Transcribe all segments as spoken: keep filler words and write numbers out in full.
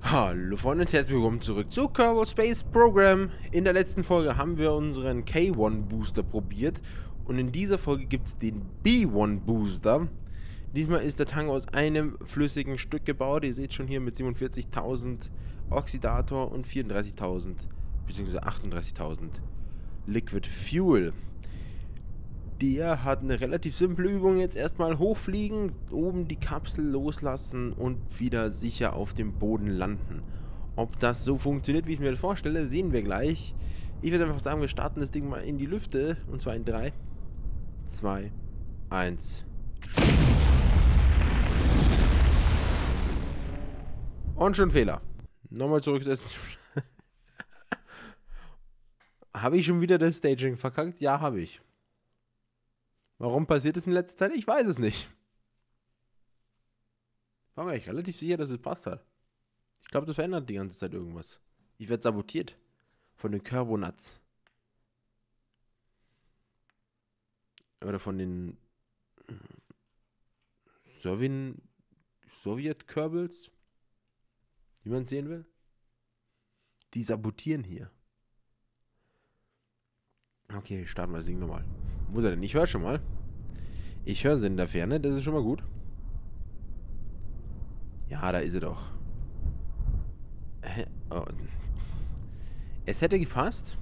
Hallo Freunde und herzlich willkommen zurück zu Kerbal Space Program. In der letzten Folge haben wir unseren K eins Booster probiert und in dieser Folge gibt es den B eins Booster. Diesmal ist der Tank aus einem flüssigen Stück gebaut. Ihr seht schon hier mit siebenundvierzigtausend Oxidator und vierunddreißigtausend bzw. achtunddreißigtausend Liquid Fuel. Der hat eine relativ simple Übung. Jetzt erstmal hochfliegen, oben die Kapsel loslassen und wieder sicher auf dem Boden landen. Ob das so funktioniert, wie ich mir das vorstelle, sehen wir gleich. Ich würde einfach sagen, wir starten das Ding mal in die Lüfte. Und zwar in drei, zwei, eins. Und schon Fehler. Nochmal zurücksetzen. Habe ich schon wieder das Staging verkackt? Ja, habe ich. Warum passiert es in letzter Zeit? Ich weiß es nicht. War mir eigentlich relativ sicher, dass es passt hat. Ich glaube, das verändert die ganze Zeit irgendwas. Ich werde sabotiert. Von den Kerbonats. Oder von den Sowien, Sowjet-Kerbals. Wie man es sehen will. Die sabotieren hier. Okay, starten wir das Ding nochmal. Wo ist er denn? Ich höre schon mal. Ich höre sie in der Ferne, das ist schon mal gut. Ja, da ist er doch. Hä? Oh. Es hätte gepasst.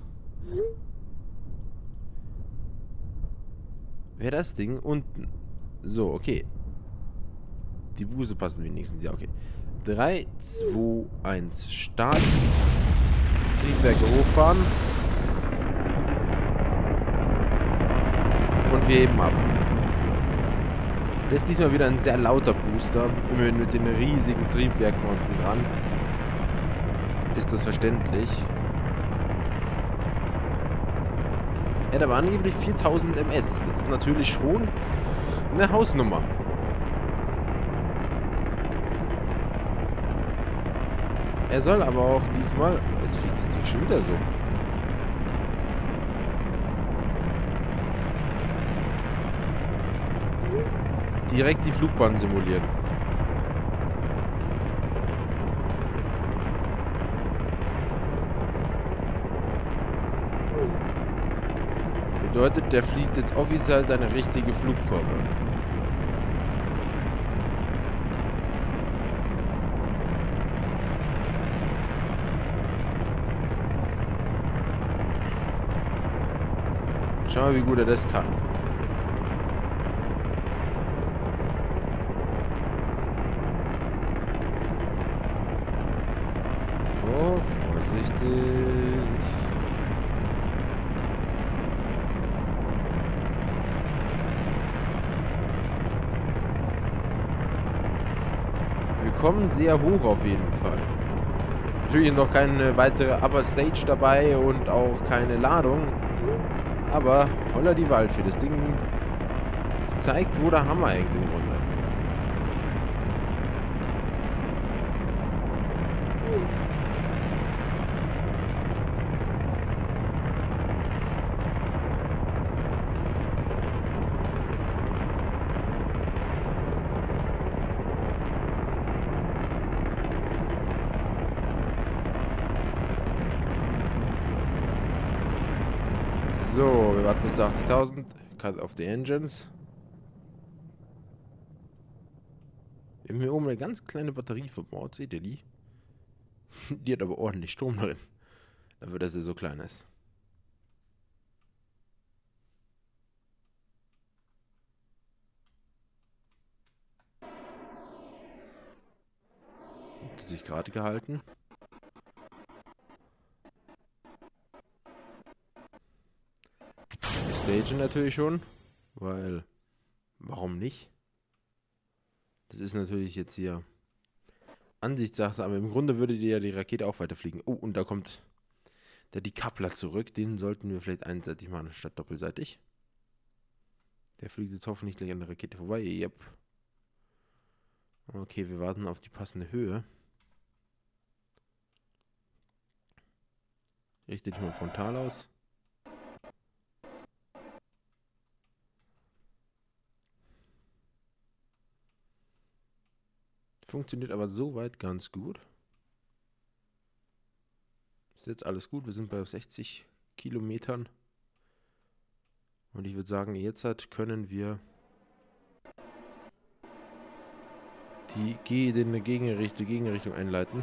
Wäre das Ding unten. So, okay. Die Buße passen wenigstens. Ja, okay. drei, zwei, eins. Start. Triebwerke hochfahren. Und wir heben ab. Das ist diesmal wieder ein sehr lauter Booster. Immerhin mit den riesigen Triebwerken unten dran. Ist das verständlich. Er hat aber angeblich viertausend Meter. Das ist natürlich schon eine Hausnummer. Er soll aber auch diesmal... Jetzt fliegt das Ding schon wieder so. Direkt die Flugbahn simulieren. Bedeutet, der fliegt jetzt offiziell seine richtige Flugkurve. Schau mal, wie gut er das kann. So, vorsichtig. Wir kommen sehr hoch auf jeden Fall. Natürlich noch keine weitere Upper Stage dabei und auch keine Ladung. Aber holla die Waldfee. Das Ding zeigt, wo der Hammer hängt im Grunde. So, wir warten bis zu achtzigtausend. Cut off the engines. Wir haben hier oben eine ganz kleine Batterie verbaut. Seht ihr die? Die hat aber ordentlich Strom drin. Dafür, dass sie so klein ist. Hat sich gerade gehalten. Stage natürlich schon. Weil, warum nicht? Das ist natürlich jetzt hier Ansichtssache, aber im Grunde würde die ja die Rakete auch weiterfliegen. Oh, und da kommt der Decoupler zurück. Den sollten wir vielleicht einseitig machen, statt doppelseitig. Der fliegt jetzt hoffentlich gleich an der Rakete vorbei. Yep. Okay, wir warten auf die passende Höhe. Richte dich mal frontal aus. Funktioniert aber soweit ganz gut. Ist jetzt alles gut. Wir sind bei sechzig Kilometern. Und ich würde sagen, jetzt halt können wir die G in eine Gegenrichtung, Gegenrichtung einleiten.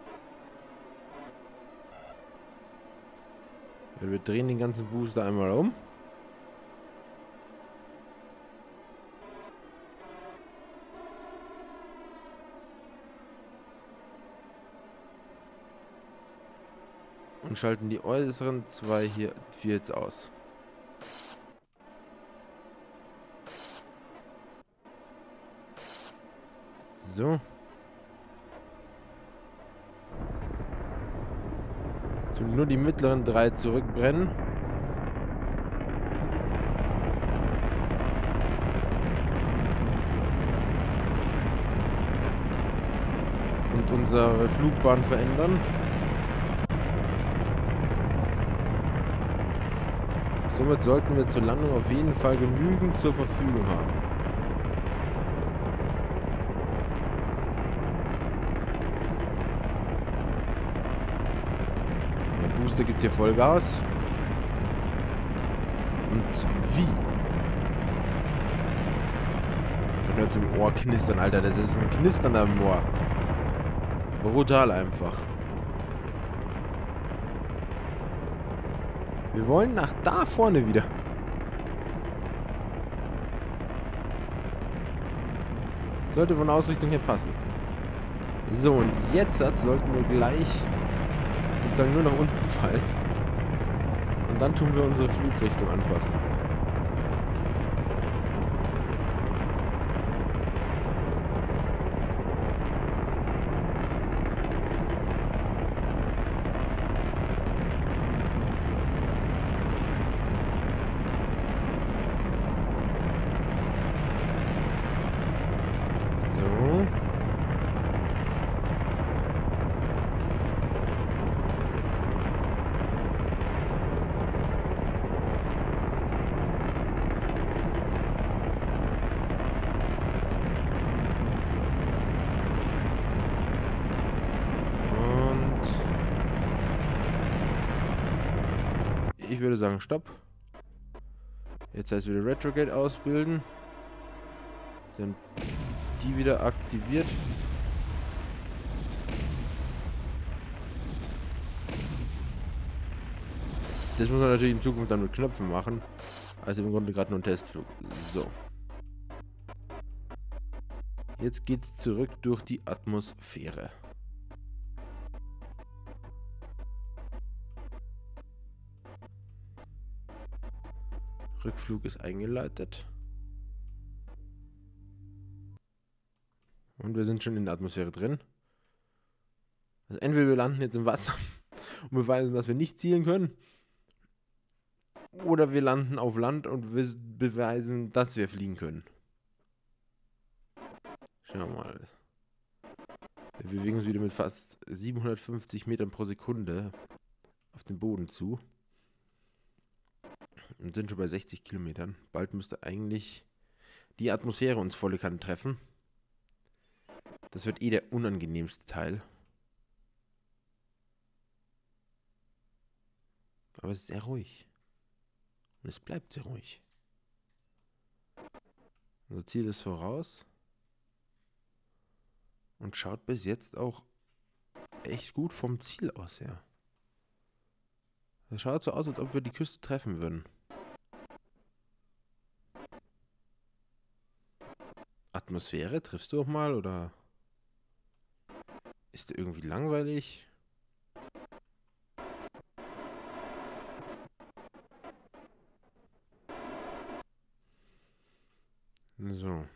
Wir drehen den ganzen Booster einmal um. Und schalten die äußeren zwei hier vier jetzt aus. So. So, nur die mittleren drei zurückbrennen. Und unsere Flugbahn verändern. Somit sollten wir zur Landung auf jeden Fall genügend zur Verfügung haben. Der Booster gibt hier Vollgas. Und wie? Man hört es im Ohr knistern, Alter. Das ist ein Knistern am Ohr. Brutal einfach. Wir wollen nach da vorne wieder. Sollte von der Ausrichtung her passen. So, und jetzt sollten wir gleich sozusagen nur nach unten fallen. Und dann tun wir unsere Flugrichtung anpassen. Ich würde sagen, stopp. Jetzt heißt wieder Retrograde ausbilden. Dann die wieder aktiviert. Das muss man natürlich in Zukunft dann mit Knöpfen machen. Also im Grunde gerade nur ein Testflug. So. Jetzt geht's zurück durch die Atmosphäre. Rückflug ist eingeleitet. Und wir sind schon in der Atmosphäre drin. Also entweder wir landen jetzt im Wasser und beweisen, dass wir nicht zielen können. Oder wir landen auf Land und beweisen, dass wir fliegen können. Schauen wir mal. Wir bewegen uns wieder mit fast siebenhundertfünfzig Metern pro Sekunde auf den Boden zu. Und sind schon bei sechzig Kilometern. Bald müsste eigentlich die Atmosphäre uns volle Kanne treffen. Das wird eh der unangenehmste Teil. Aber es ist sehr ruhig. Und es bleibt sehr ruhig. Unser Ziel ist voraus. Und schaut bis jetzt auch echt gut vom Ziel aus her. Es schaut so aus, als ob wir die Küste treffen würden. Atmosphäre, triffst du auch mal, oder ist der irgendwie langweilig? So.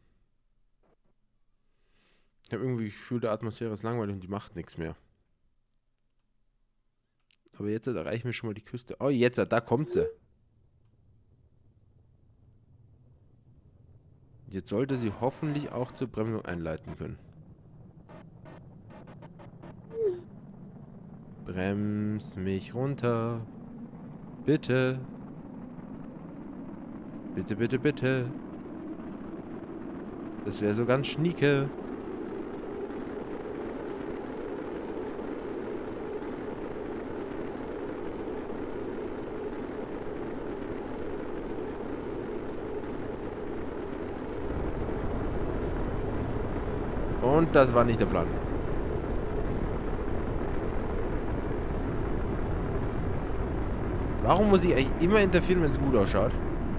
Ich habe irgendwie das Gefühl, der Atmosphäre ist langweilig und die macht nichts mehr. Aber jetzt erreichen wir schon mal die Küste. Oh, jetzt, da kommt sie. Jetzt sollte sie hoffentlich auch zur Bremsung einleiten können. Brems mich runter. Bitte. Bitte, bitte, bitte. Das wäre so ganz schnieke. Und das war nicht der Plan. Warum muss ich eigentlich immer interferieren, wenn es gut ausschaut?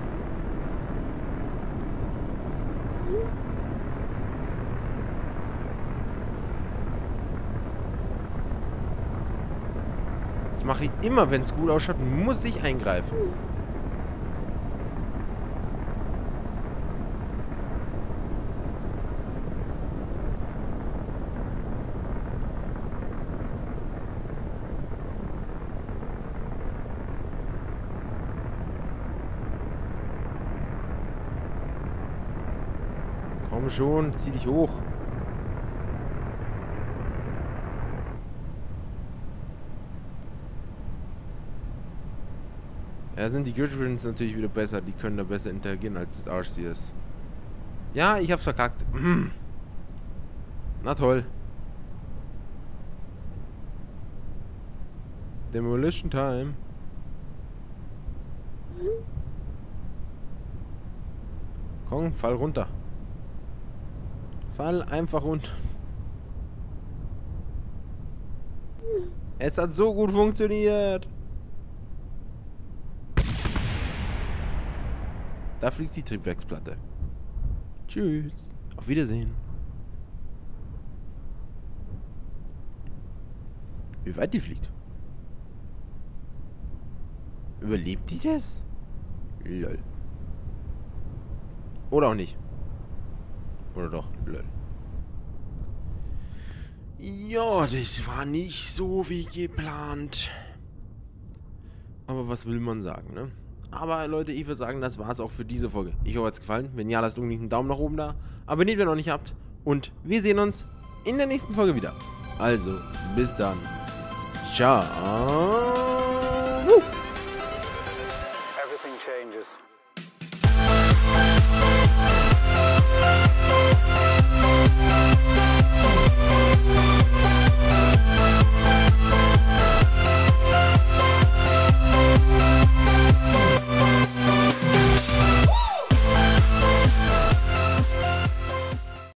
Das mache ich immer, wenn es gut ausschaut, muss ich eingreifen. Komm schon, zieh dich hoch. Ja, sind die Gridrins natürlich wieder besser. Die können da besser interagieren als das Arceus. Ja, ich hab's verkackt. Na toll. Demolition Time. Komm, fall runter. Fall einfach runter. Es hat so gut funktioniert. Da fliegt die Triebwerksplatte. Tschüss. Auf Wiedersehen. Wie weit die fliegt? Überlebt die das? Lol. Oder auch nicht. Oder doch? Lol. Ja, das war nicht so wie geplant. Aber was will man sagen, ne? Aber Leute, ich würde sagen, das war's auch für diese Folge. Ich hoffe, es hat gefallen. Wenn ja, lasst unbedingt einen Daumen nach oben da. Abonniert, wenn ihr noch nicht habt. Und wir sehen uns in der nächsten Folge wieder. Also, bis dann. Ciao. Everything changes.